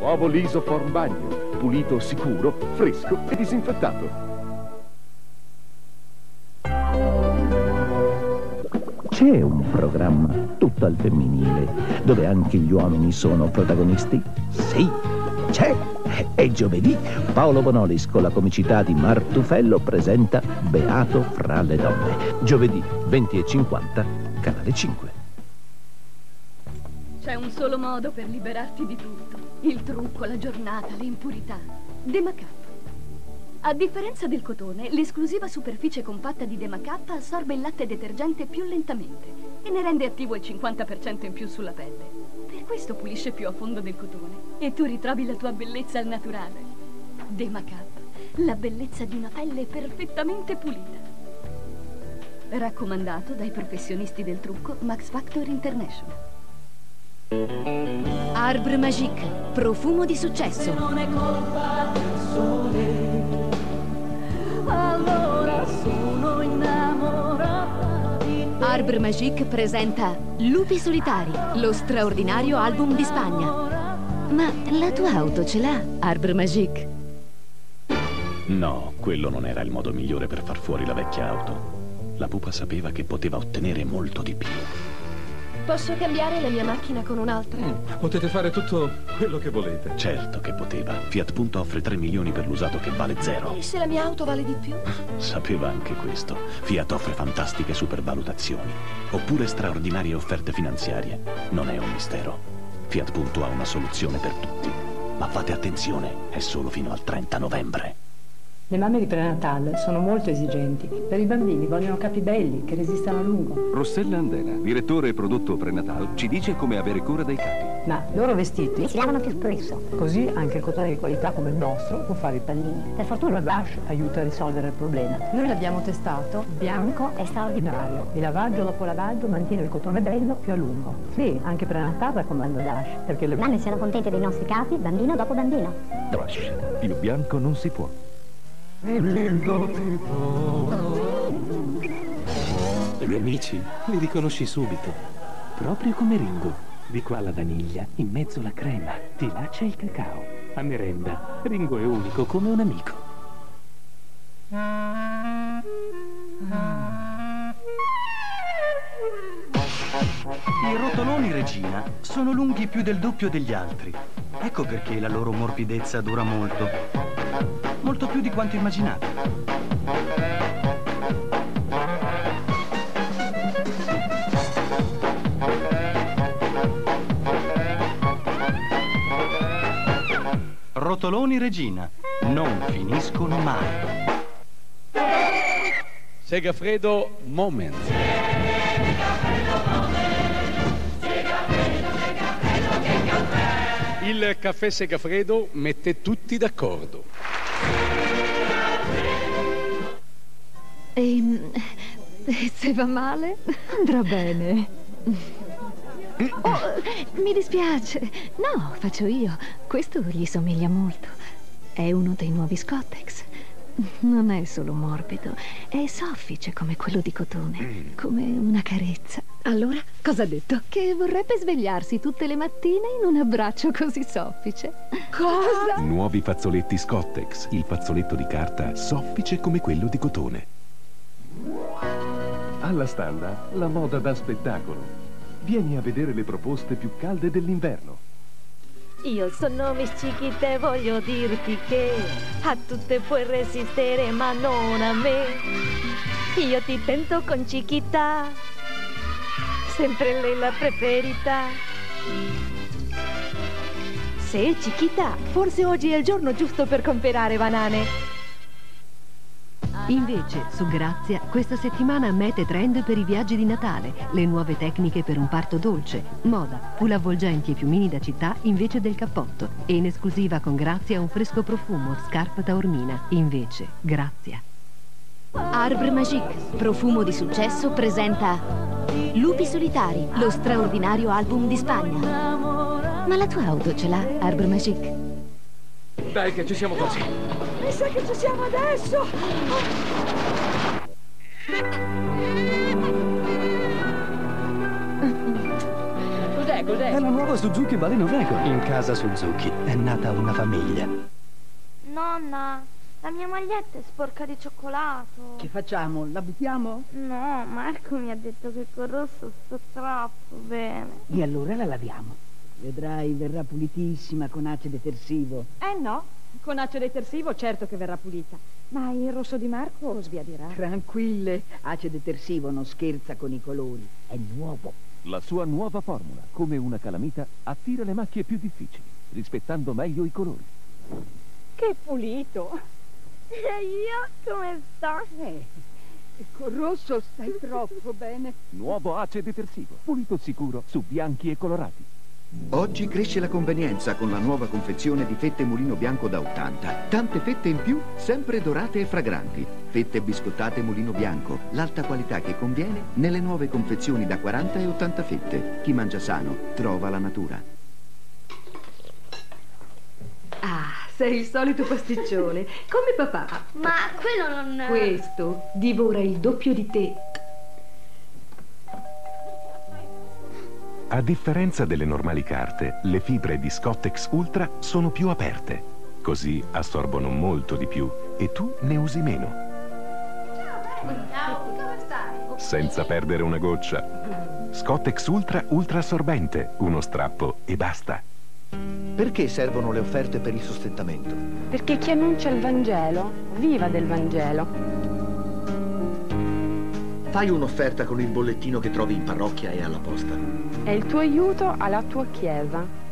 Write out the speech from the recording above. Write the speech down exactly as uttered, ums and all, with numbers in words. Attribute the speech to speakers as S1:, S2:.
S1: Nuovo Lisoform Bagno, pulito, sicuro, fresco e disinfettato.
S2: C'è un programma tutto al femminile, dove anche gli uomini sono protagonisti? Sì, c'è! È giovedì. Paolo Bonolis con la comicità di Martufello presenta Beato fra le donne. Giovedì venti e cinquanta, canale cinque.
S3: C'è un solo modo per liberarti di tutto. Il trucco, la giornata, le impurità. Demacap. A differenza del cotone, l'esclusiva superficie compatta di Demacap assorbe il latte detergente più lentamente e ne rende attivo il cinquanta per cento in più sulla pelle. Per questo pulisce più a fondo del cotone e tu ritrovi la tua bellezza al naturale. Demacap, la bellezza di una pelle perfettamente pulita. Raccomandato dai professionisti del trucco Max Factor International.
S4: Arbre Magique, profumo di successo.
S5: Non è colpa del sole, allora sono innamorata di te.
S4: Arbre Magique presenta Lupi Solitari, lo straordinario album di Spagna. Ma la tua auto ce l'ha, Arbre Magique?
S6: No, quello non era il modo migliore per far fuori la vecchia auto. La pupa sapeva che poteva ottenere molto di più.
S7: Posso cambiare la mia macchina con un'altra?
S8: Mm, potete fare tutto quello che volete.
S6: Certo che poteva. Fiat Punto offre tre milioni per l'usato che vale zero.
S7: E se la mia auto vale di più?
S6: Sapeva anche questo. Fiat offre fantastiche supervalutazioni. Oppure straordinarie offerte finanziarie. Non è un mistero. Fiat Punto ha una soluzione per tutti. Ma fate attenzione, è solo fino al trenta novembre.
S9: Le mamme di prenatal sono molto esigenti. Per i bambini vogliono capi belli, che resistano a lungo.
S10: Rossella Andena, direttore prodotto prenatal, ci dice come avere cura dei capi.
S9: Ma i loro vestiti
S11: si lavano più spesso.
S9: Così anche il cotone di qualità come il nostro può fare i pallini. Per fortuna il Dash aiuta a risolvere il problema. Noi l'abbiamo testato, bianco e straordinario. Il lavaggio dopo lavaggio mantiene il cotone bello più a lungo. Sì, anche prenatal raccomando Dash, perché le
S11: mamme siano contente dei nostri capi, bambino dopo bambino.
S10: Dash, il bianco non si può.
S12: I miei amici li riconosci subito, proprio come Ringo. Di qua la vaniglia, in mezzo la crema, di là c'è il cacao. A merenda, Ringo è unico come un amico.
S13: I rotoloni Regina sono lunghi più del doppio degli altri. Ecco perché la loro morbidezza dura molto. Molto più di quanto immaginate. Rotoloni Regina non finiscono mai.
S14: Segafredo Moment. Il caffè Segafredo mette tutti d'accordo.
S15: E se va male, andrà bene. Oh, mi dispiace. No, faccio io. Questo gli somiglia molto. È uno dei nuovi Scottex. Non è solo morbido, è soffice come quello di cotone, come una carezza. Allora, cosa ha detto? Che vorrebbe svegliarsi tutte le mattine in un abbraccio così soffice. Cosa?
S10: Nuovi fazzoletti Scottex, il fazzoletto di carta soffice come quello di cotone.
S1: Alla Standa, la moda da spettacolo. Vieni a vedere le proposte più calde dell'inverno.
S16: Io sono Miss Chiquita e voglio dirti che a tutte puoi resistere ma non a me. Io ti tento con Chiquita, sempre lei la preferita. Sei Chiquita, forse oggi è il giorno giusto per comprare banane.
S4: Invece, su Grazia, questa settimana mete trend per i viaggi di Natale, le nuove tecniche per un parto dolce, moda, pull avvolgenti e piumini da città invece del cappotto e in esclusiva con Grazia un fresco profumo, scarpa taormina, invece Grazia. Arbre Magique, profumo di successo, presenta Lupi Solitari, lo straordinario album di Spagna. Ma la tua auto ce l'ha, Arbre Magique?
S8: Dai che ci siamo quasi.
S5: Mi sa che ci siamo adesso.
S17: Cos'è? cos'è?
S12: È la nuova Suzuki Baleno Wagon. In casa Suzuki è nata una famiglia.
S18: Nonna, la mia maglietta è sporca di cioccolato.
S19: Che facciamo? La buttiamo?
S18: No, Marco mi ha detto che col rosso sto troppo bene.
S19: E allora la laviamo. Vedrai, verrà pulitissima con ace detersivo.
S17: Eh no, con ace detersivo certo che verrà pulita. Ma il rosso di Marco lo sbiadirà.
S19: Tranquille, ace detersivo non scherza con i colori. È nuovo.
S1: La sua nuova formula, come una calamita, attira le macchie più difficili, rispettando meglio i colori.
S17: Che pulito!
S18: E io come sto?
S19: Eh, col rosso stai troppo bene.
S1: Nuovo ace detersivo, pulito sicuro su bianchi e colorati.
S20: Oggi cresce la convenienza con la nuova confezione di fette Mulino Bianco da ottanta. Tante fette in più, sempre dorate e fragranti. Fette biscottate Mulino Bianco, l'alta qualità che conviene nelle nuove confezioni da quaranta e ottanta fette. Chi mangia sano trova la natura.
S4: Ah, sei il solito pasticcione, come papà.
S18: Ma quello non...
S4: Questo divora il doppio di te.
S10: A differenza delle normali carte, le fibre di Scottex Ultra sono più aperte. Così assorbono molto di più e tu ne usi meno.
S18: Ciao, come stai?
S10: Senza perdere una goccia. Scottex Ultra Ultra assorbente, uno strappo e basta.
S21: Perché servono le offerte per il sostentamento?
S22: Perché chi annuncia il Vangelo viva del Vangelo.
S21: Fai un'offerta con il bollettino che trovi in parrocchia e alla posta.
S22: È il tuo aiuto alla tua chiesa.